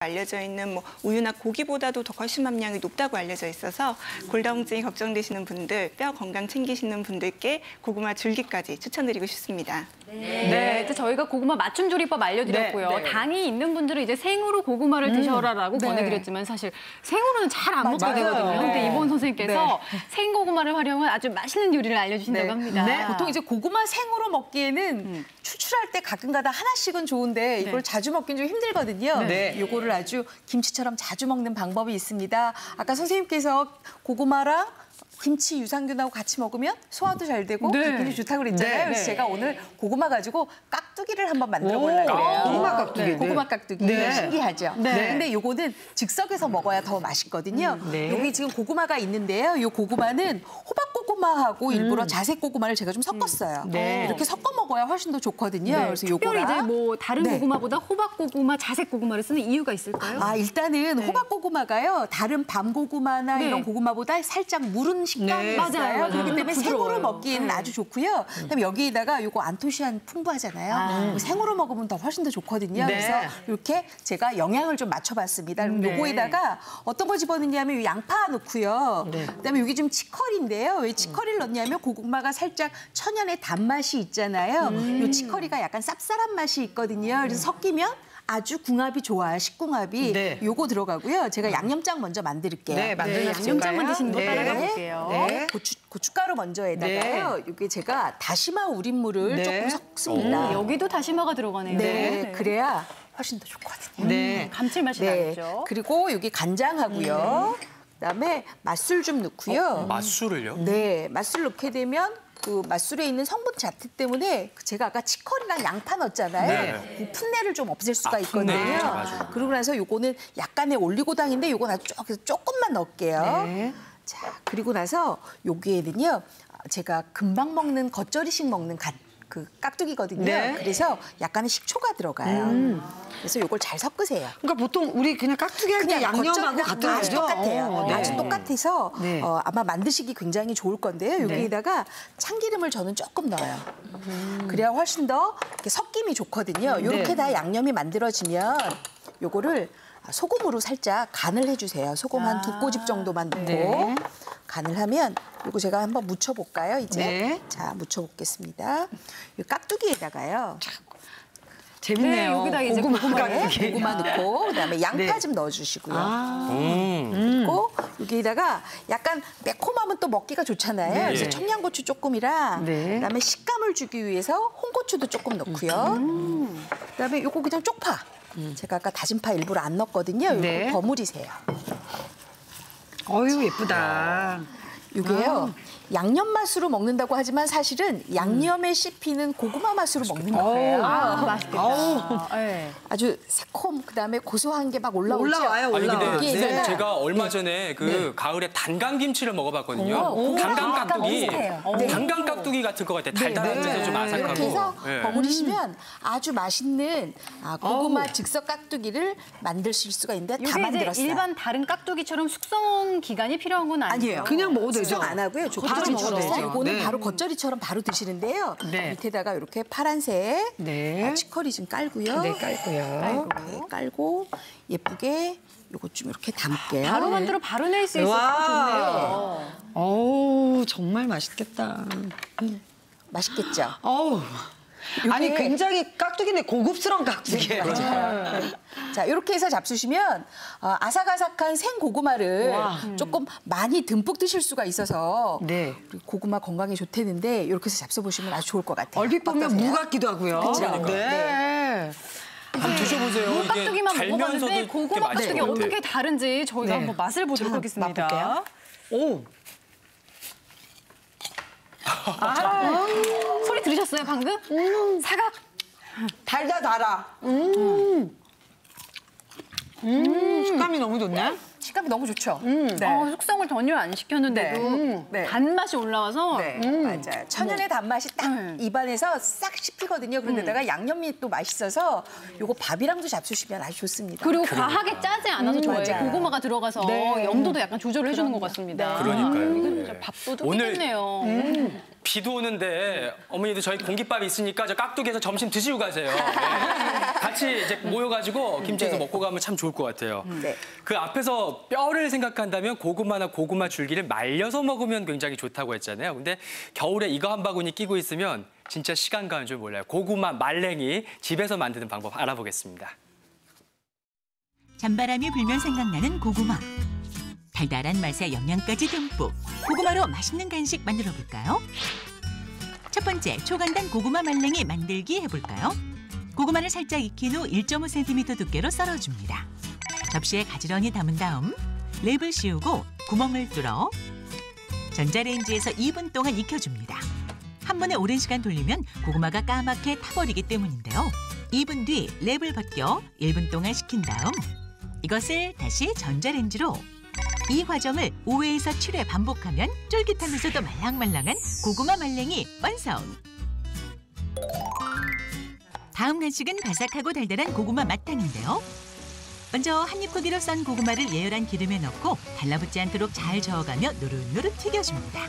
알려져 있는 뭐 우유나 고기보다도 더 칼슘 함량이 높다고 알려져 있어서 골다공증이 걱정되시는 분들, 뼈 건강 챙기시는 분들께 고구마 줄기까지 추천드리고 싶습니다. 네, 이제 저희가 고구마 맞춤 조리법 알려드렸고요. 네, 네. 당이 있는 분들은 이제 생으로 고구마를 드셔라라고 권해드렸지만 사실 생으로는 잘 안 먹게 되거든요. 근데 이번 선생님께서 생고구마를 활용한 아주 맛있는 요리를 알려주신다고 합니다. 네, 보통 이제 고구마 생으로 먹기에는 추출할 때 가끔가다 하나씩은 좋은데 이걸 자주 먹긴 좀 힘들거든요. 요거를 아주 김치처럼 자주 먹는 방법이 있습니다. 아까 선생님께서 고구마랑 김치 유산균하고 같이 먹으면 소화도 잘 되고 굉장히 좋다고 그랬잖아요. 그래서 제가 오늘 고구마 가지고 깍두기를 한번 만들어 보려고 해요. 고구마 깍두기. 고구마 깍두기. 신기하죠? 근데 요거는 즉석에서 먹어야 더 맛있거든요. 여기 지금 고구마가 있는데요. 요 고구마는 호박고구마하고 일부러 자색 고구마를 제가 좀 섞었어요. 이렇게 섞어 먹어야 훨씬 더 좋거든요. 그래서 특별히 요거랑 이제 뭐 다른 고구마보다 호박고구마, 자색고구마를 쓰는 이유가 있을까요? 일단은 호박고구마가요. 다른 밤고구마나 이런 고구마보다 살짝 무른 식감이 있어요. 맞아요. 그렇기 때문에 생으로 먹기에는 아주 좋고요. 그다음에 여기에다가 요거 안토시아닌 풍부하잖아요. 생으로 먹으면 더 훨씬 더 좋거든요. 그래서 이렇게 제가 영양을 좀 맞춰봤습니다. 그럼 요거에다가 어떤 거 집어넣냐면 요 양파 넣고요. 그다음에 여기 좀 치커리인데요. 왜 치커리를 넣냐면 고구마가 살짝 천연의 단맛이 있잖아요. 요 치커리가 약간 쌉쌀한 맛이 있거든요. 그래서 섞이면 아주 궁합이 좋아요. 식궁합이. 요거 들어가고요. 제가 양념장 먼저 만들게요. 양념장 만드시는 거 따라가 볼게요. 고춧가루 먼저에다가요. 이게 제가 다시마 우린물을 조금 섞습니다. 여기도 다시마가 들어가네요. 그래야 훨씬 더 좋거든요. 감칠맛이 나죠. 그리고 여기 간장하고요. 그다음에 맛술 좀 넣고요. 맛술을요? 네, 맛술 넣게 되면 그 맛술에 있는 성분 자체 때문에 제가 아까 치커리랑 양파 넣었잖아요. 그 풋내를 좀 없앨 수가 있거든요. 그러고 나서 요거는 약간의 올리고당인데 요건 아주 조금만 넣을게요. 자, 그리고 나서 여기에는요. 제가 금방 먹는 겉절이식 먹는 그 깍두기거든요. 그래서 약간의 식초가 들어가요. 그래서 요걸 잘 섞으세요. 그러니까 보통 우리 그냥 깍두기 할 때 양념하고 같은 아주 거죠? 똑같아요. 아주 똑같아서 아마 만드시기 굉장히 좋을 건데요. 여기에다가 참기름을 저는 조금 넣어요. 그래야 훨씬 더 이렇게 섞임이 좋거든요. 이렇게 다 양념이 만들어지면 요거를 소금으로 살짝 간을 해주세요. 소금 한 2꼬집 정도만 넣고 간을 하면 요거 제가 한번 묻혀볼까요? 이제 자 묻혀보겠습니다. 이 깍두기에다가요. 재밌네요. 여기다 이제 고구마 넣고 그다음에 양파 좀 넣어주시고요. 그리고 여기다가 약간 매콤하면 또 먹기가 좋잖아요. 그래서 청양고추 조금이랑 그다음에 식감을 주기 위해서 홍고추도 조금 넣고요. 그다음에 요거 그냥 쪽파. 제가 아까 다진 파 일부러 안 넣었거든요. 요거 버무리세요. 어유 예쁘다. 이게요. 양념 맛으로 먹는다고 하지만 사실은 양념에 씹히는 고구마 맛으로 먹는 거예요. 맛있겠다. 아주 새콤 그다음에 고소한 게 막 올라오죠. 아니 근데 여기에다가 제가 얼마 전에 그 가을에 단강김치를 먹어봤거든요. 단강깍두기, 단강깍두기 같은 것 같아요. 달달하면서 좀 아삭하고. 이렇게 해서 버무리시면 아주 맛있는 고구마 즉석 깍두기를 만드실 수가 있는데 다 이게 만들었어요. 일반 다른 깍두기처럼 숙성 기간이 필요한 건 아니에요. 그냥 먹어도 되죠? 숙성 안 하고요. 바로 먹어도 되죠. 이거는 바로 겉절이처럼 바로 드시는데요. 밑에다가 이렇게 파란색 치커리 좀 깔고요. 깔고요. 이렇게 깔고 예쁘게 요거 좀 이렇게 담을게요. 바로 만들어 바로 낼 수 있어서 좋네요. 어우, 정말 맛있겠다. 맛있겠죠? 어우. 아니, 굉장히 깍두기인데 고급스러운 깍두기예요. 자, 이렇게 해서 잡수시면 아삭아삭한 생고구마를 조금 많이 듬뿍 드실 수가 있어서 고구마 건강에 좋다는데 이렇게 해서 잡숴보시면 아주 좋을 것 같아요. 얼핏 보면 무 같기도 하고요. 그쵸? 한번 드셔보세요. 무 이게 깍두기만 먹어봤는데 달면서도 고구마 깍두기 어떻게 다른지 저희가 한번 맛을 보도록 하겠습니다. 맛볼게요. 오. 소리 들으셨어요 방금? 사각. 달다. 식감이 너무 좋네. 식감이 너무 좋죠? 숙성을 전혀 안 시켰는데도 단맛이 올라와서 맞아요. 천연의 단맛이 딱 입안에서 싹 씹히거든요. 그런데다가 양념이 또 맛있어서 요거 밥이랑도 잡수시면 아주 좋습니다. 그리고 과하게 짜지 않아서 좋아요. 맞아요. 고구마가 들어가서 염도도 약간 조절을 해주는 것 같습니다. 그러니까요. 이건 진짜 밥도둑 오늘 겠네요. 비도 오는데 어머니도 저희 공깃밥이 있으니까 저 깍두기에서 점심 드시고 가세요. 같이 이제 모여가지고 김치에서 먹고 가면 참 좋을 것 같아요. 네. 그 앞에서 뼈를 생각한다면 고구마나 고구마 줄기를 말려서 먹으면 굉장히 좋다고 했잖아요. 근데 겨울에 이거 한 바구니 끼고 있으면 진짜 시간 가는 줄 몰라요. 고구마 말랭이 집에서 만드는 방법 알아보겠습니다. 찬바람이 불면 생각나는 고구마. 달달한 맛에 영양까지 듬뿍. 고구마로 맛있는 간식 만들어 볼까요? 첫 번째, 초간단 고구마 말랭이 만들기 해볼까요? 고구마를 살짝 익힌 후 1.5cm 두께로 썰어줍니다. 접시에 가지런히 담은 다음 랩을 씌우고 구멍을 뚫어 전자레인지에서 2분 동안 익혀줍니다. 한 번에 오랜 시간 돌리면 고구마가 까맣게 타버리기 때문인데요. 2분 뒤 랩을 벗겨 1분 동안 식힌 다음 이것을 다시 전자레인지로 이 과정을 5회에서 7회 반복하면 쫄깃하면서도 말랑말랑한 고구마 말랭이 완성! 다음 간식은 바삭하고 달달한 고구마 맛탕인데요. 먼저 한입 크기로 썬 고구마를 예열한 기름에 넣고 달라붙지 않도록 잘 저어가며 노릇노릇 튀겨줍니다.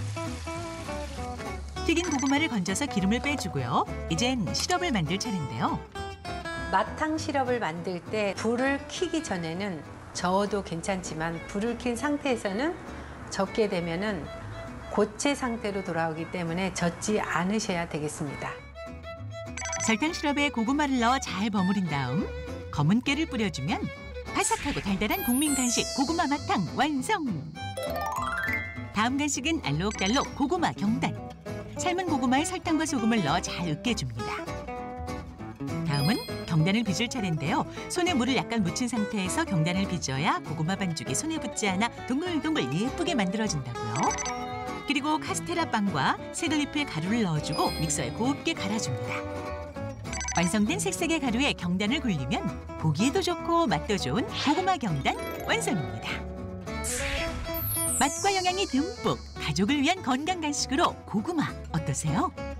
튀긴 고구마를 건져서 기름을 빼주고요. 이젠 시럽을 만들 차례인데요. 마탕 시럽을 만들 때 불을 켜기 전에는 저어도 괜찮지만 불을 킨 상태에서는 젓게 되면은 고체 상태로 돌아오기 때문에 젓지 않으셔야 되겠습니다. 설탕 시럽에 고구마를 넣어 잘 버무린 다음 검은 깨를 뿌려주면 바삭하고 달달한 국민 간식 고구마 마탕 완성! 다음 간식은 알록달록 고구마 경단. 삶은 고구마에 설탕과 소금을 넣어 잘 으깨줍니다. 다음은 경단을 빚을 차례인데요. 손에 물을 약간 묻힌 상태에서 경단을 빚어야 고구마 반죽이 손에 붙지 않아 동글동글 예쁘게 만들어진다고요. 그리고 카스테라 빵과 새들잎의 가루를 넣어주고 믹서에 곱게 갈아줍니다. 완성된 색색의 가루에 경단을 굴리면 보기에도 좋고 맛도 좋은 고구마 경단 완성입니다. 맛과 영양이 듬뿍 가족을 위한 건강 간식으로 고구마 어떠세요?